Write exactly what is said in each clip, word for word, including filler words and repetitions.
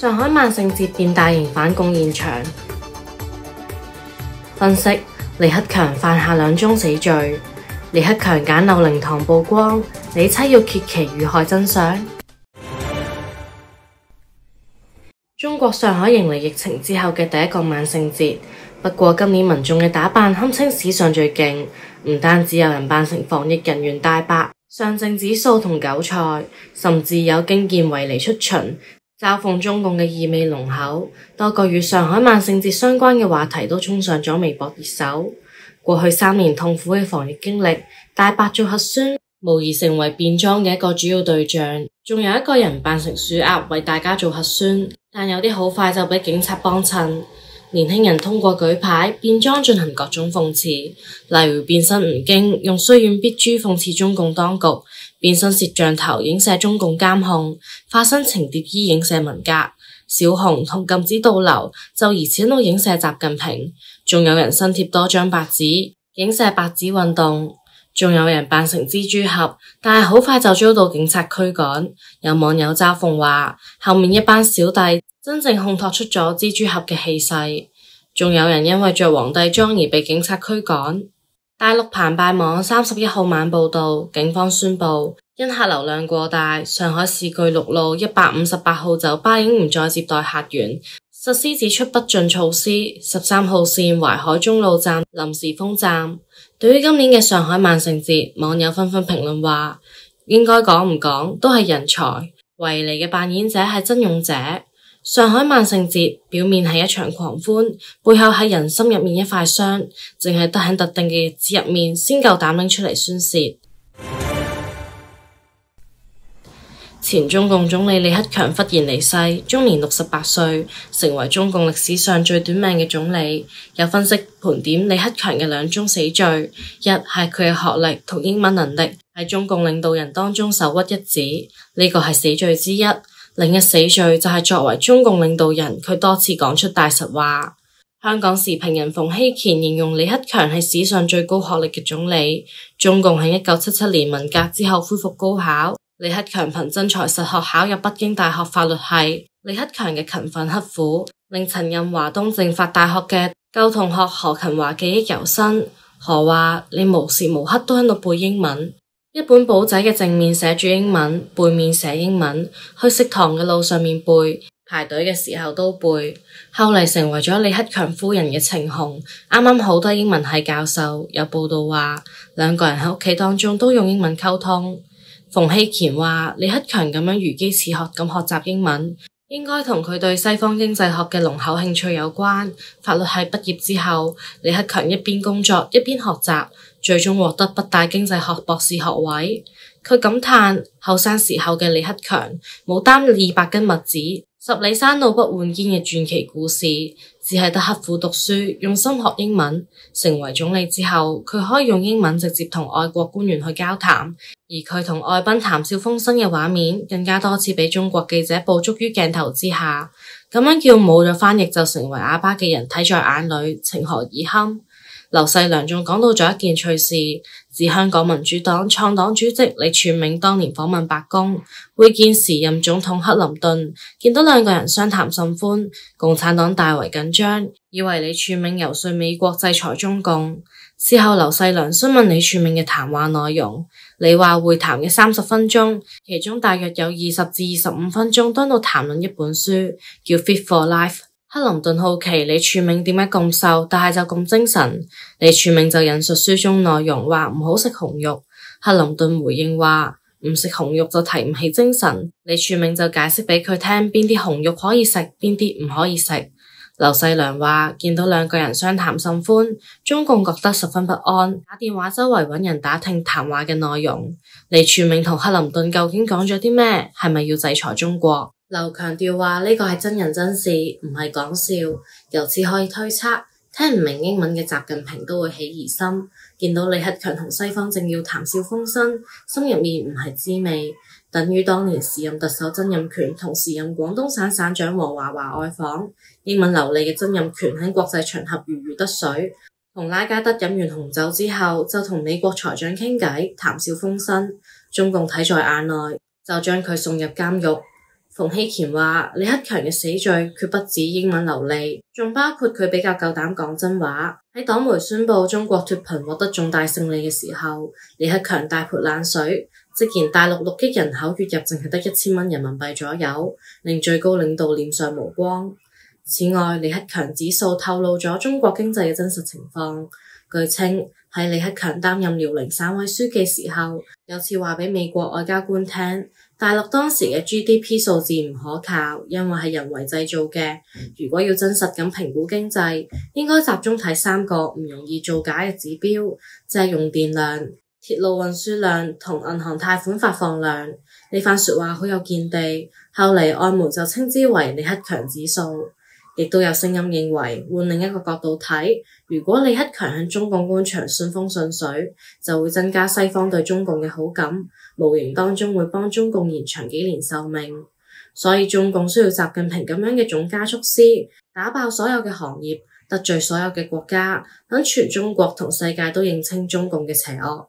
上海萬聖節變大型反共現場。分析：李克強犯下兩宗死罪。李克強簡陋靈堂曝光，李妻要揭其遇害真相。中國上海迎嚟疫情之後嘅第一個萬聖節，不過今年民眾嘅打扮堪稱史上最勁，唔單止有人扮成防疫人員大白、上證指數同韭菜，甚至有驚見維尼出巡，嘲諷中共嘅意味濃厚。多個與上海萬聖節相關嘅話題都衝上咗微博熱搜。過去三年痛苦嘅防疫經歷，大白做核酸無疑成為變裝嘅一個主要對象，仲有一個人扮成鼠鴨為大家做核酸，但有啲好快就俾警察幫襯。年輕人通過舉牌變裝進行各種諷刺，例如變身吳京用雖遠必誅諷刺中共當局，變身攝像頭影射中共監控，化身程蝶衣影射文革，小紅同禁止倒流就疑似喺度影射習近平，仲有人新貼多張白紙影射白紙運動，仲有人扮成蜘蛛俠，但係好快就遭到警察驅趕。有網友嘲諷話，後面一班小弟真正烘托出咗蜘蛛俠嘅氣勢。仲有人因為着皇帝裝而被警察驅趕。大陸澎湃網三十一號晚報道，警方宣布因客流量過大，上海市巨鹿路一百五十八號酒吧已經唔再接待客源，實施指出不進措施。十三號線淮海中路站臨時封站。對於今年嘅上海萬聖節，網友紛紛評論話，應該講唔講都係人才。維尼嘅扮演者係真勇者。上海萬聖節表面係一場狂歡，背後係人心入面一塊傷，淨係得喺特定嘅日子入面先夠膽拎出嚟宣洩。前中共總理李克強忽然離世，終年六十八歲，成為中共歷史上最短命嘅總理。有分析盤點李克強嘅兩宗死罪，一係佢嘅學歷同英文能力喺中共領導人當中首屈一指，呢個係死罪之一。另一死罪就係作為中共領導人，佢多次講出大實話。香港時評人馮睎乾形容李克強係史上最高學歷嘅總理。中共喺一九七七年文革之後恢復高考，李克強憑真才實學考入北京大學法律系。李克強嘅勤奮刻苦，令曾任華東政法大學嘅舊同學何勤華記憶猶新。何話你無時無刻都喺度背英文。一本簿仔嘅正面寫住英文，背面寫英文，去食堂嘅路上面背，排隊嘅時候都背。後嚟成為咗李克強夫人嘅情雄，啱啱好多英文系教授。有報道話，兩個人喺屋企當中都用英文溝通。馮睎乾話，李克強咁樣如飢似渴咁學習英文，應該同佢對西方經濟學嘅濃厚興趣有關。法律系畢業之後，李克強一邊工作一邊學習，最終獲得北大經濟學博士學位。佢感嘆後生時候嘅李克強冇擔二百斤麥子，十里山路不換肩嘅傳奇故事，只係得刻苦讀書，用心學英文。成為總理之後，佢可以用英文直接同外國官員去交談，而佢同外賓談笑風生嘅畫面更加多次俾中國記者捕捉於鏡頭之下。咁樣叫冇咗翻譯就成為啞巴嘅人睇在眼裏，情何以堪？劉細良仲講到咗一件趣事，指香港民主黨創黨主席李柱銘當年訪問白宮，會見時任總統克林頓，見到兩個人相談甚歡，共產黨大為緊張，以為李柱銘游說美國制裁中共。事後劉細良詢問李柱銘嘅談話內容，你話會談嘅三十分鐘，其中大約有二十至二十五分鐘都喺度談論一本書，叫 Fit for Life。克林頓好奇李柱銘點解咁瘦，但係就咁精神。李柱銘就引述書中內容，話唔好食紅肉。克林頓回應話唔食紅肉就提唔起精神。李柱銘就解釋俾佢聽邊啲紅肉可以食，邊啲唔可以食。劉細良話見到兩個人相談甚歡，中共覺得十分不安，打電話周圍揾人打聽談話嘅內容。李柱銘同克林頓究竟講咗啲咩？係咪要制裁中國？劉強調話呢個係真人真事，唔係講笑。由此可以推測，聽唔明英文嘅習近平都會起疑心。見到李克強同西方政要談笑風生，心入面唔係滋味。等於當年時任特首曾蔭權同時任廣東省省長黃華華外訪，英文流利嘅曾蔭權喺國際場合如魚得水，同拉加德飲完紅酒之後就同美國財長傾偈，談笑風生。中共睇在眼內，就將佢送入監獄。 馮睎乾話李克強嘅死罪絕不止英文流利，仲包括佢比較夠膽講真話。喺黨媒宣布中國脫貧獲得重大勝利嘅時候，李克強大潑冷水，直言大陸六億人口月入淨係得一千蚊人民幣左右，令最高領導臉上無光。此外，李克強指數透露咗中國經濟嘅真實情況。據稱喺李克強擔任遼寧省委書記時候，有次話俾美國外交官聽，大陸當時嘅 G D P 數字唔可靠，因為係人為製造嘅。如果要真實咁評估經濟，應該集中睇三個唔容易造假嘅指標，即係用電量、鐵路運輸量同銀行貸款發放量。呢番說話好有見地，後嚟外媒就稱之為李克強指數。亦都有聲音認為，換另一個角度睇，如果李克強喺中共官場順風順水，就會增加西方對中共嘅好感，無形當中會幫中共延長幾年壽命。所以中共需要習近平咁樣嘅總加速師，打爆所有嘅行業，得罪所有嘅國家，等全中國同世界都認清中共嘅邪惡。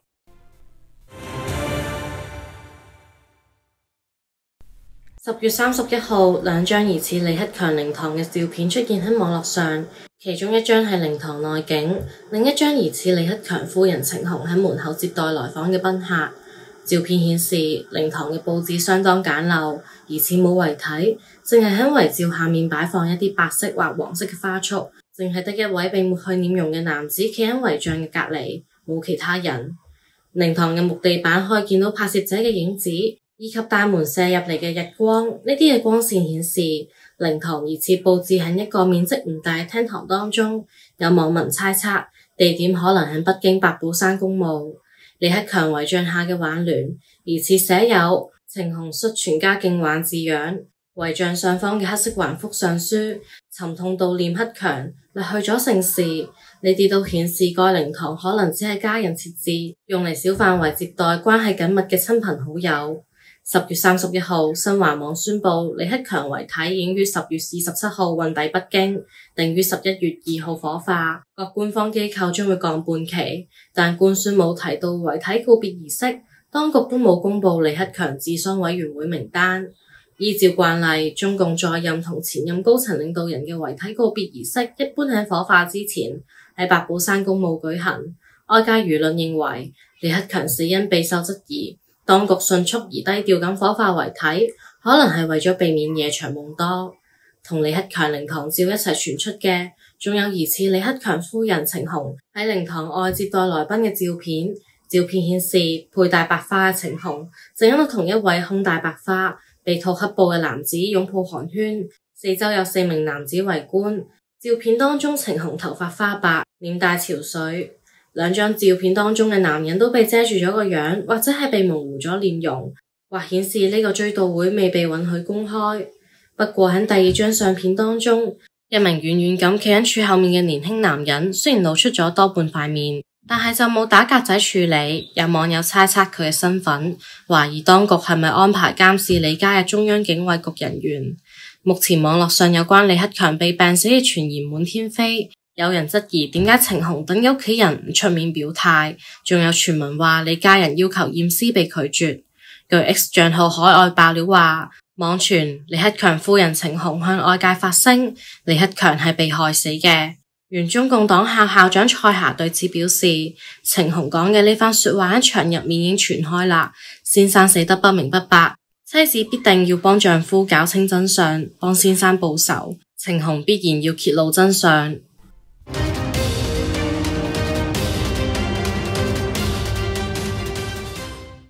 十月三十一號，兩張疑似李克強靈堂嘅照片出現喺網絡上，其中一張係靈堂內景，另一張疑似李克強夫人程紅喺門口接待來訪嘅賓客。照片顯示靈堂嘅佈置相當簡陋，疑似冇遺體，淨係喺遺照下面擺放一啲白色或黃色嘅花束，淨係得一位被抹去臉容嘅男子企喺遺像嘅隔籬，冇其他人。靈堂嘅木地板可以見到拍攝者嘅影子，以及大門射入嚟嘅日光，呢啲嘅光線顯示靈堂疑似佈置喺一個面積唔大嘅廳堂當中。有網民猜測地點可能喺北京八寶山公墓。李克強遺像下嘅挽聯疑似寫有程紅率全家敬挽字樣，遺像上方嘅黑色橫幅上書沉痛悼念克強，掠去咗盛事。呢啲都顯示該靈堂可能只係家人設置，用嚟小範圍接待關係緊密嘅親朋好友。十月三十一號，新華網宣布李克強遺體已於十月二十七號運抵北京，定於十一月二號火化。各官方機構將會降半旗，但官宣冇提到遺體告別儀式，當局都冇公布李克強治喪委員會名單。依照慣例，中共在任同前任高層領導人嘅遺體告別儀式一般喺火化之前喺八寶山公墓舉行。外界輿論認為李克強死因備受質疑，當局迅速而低調咁火化遺體，可能係為咗避免夜長夢多。同李克強靈堂照一齊傳出嘅，仲有疑似李克強夫人程紅喺靈堂外接待來賓嘅照片。照片顯示佩戴白花嘅程紅正喺度同一位胸戴白花、被套黑布嘅男子擁抱寒暄，四周有四名男子圍觀。照片當中程紅頭髮花白，臉帶潮水。兩張照片當中嘅男人都被遮住咗個樣，或者係被模糊咗臉容，或顯示呢個追悼會未被允許公開。不過喺第二張相片當中，一名遠遠咁企喺柱後面嘅年輕男人，雖然露出咗多半塊面，但係就冇打格仔處理。有網友猜測佢嘅身份，懷疑當局係咪安排監視李家嘅中央警衛局人員。目前網絡上有關李克強被病死嘅傳言滿天飛。有人質疑點解程紅等嘅屋企人唔出面表態，仲有傳聞話李家人要求驗屍被拒絕。據 X 賬號海外爆料話，網傳李克強夫人程紅向外界發聲，李克強係被害死嘅。原中共黨校校長蔡霞對此表示，程紅講嘅呢番說話喺場入面已經傳開啦，先生死得不明不白，妻子必定要幫丈夫搞清真相，幫先生報仇，程紅必然要揭露真相。